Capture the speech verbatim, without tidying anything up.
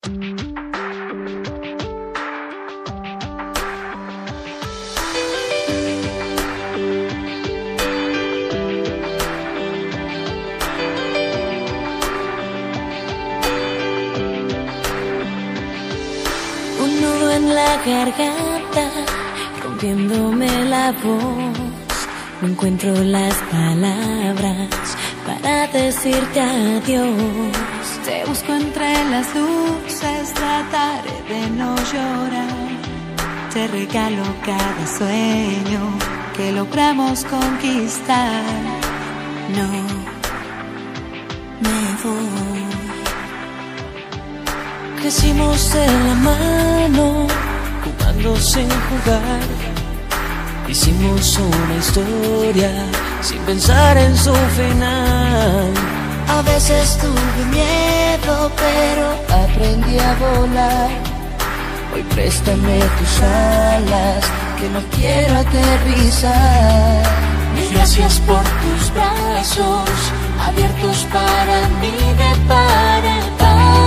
Un nudo en la garganta, rompiéndome la voz. No encuentro las palabras para decirte adiós. Te busco entre las luces, trataré de no llorar. Te regalo cada sueño que logramos conquistar. No me voy. Crecimos de la mano, jugando sin jugar. Hicimos una historia sin pensar en su final. A veces tuve miedo, pero aprendí a volar. Hoy préstame tus alas, que no quiero aterrizar. Gracias por tus brazos, abiertos para mí de par en par.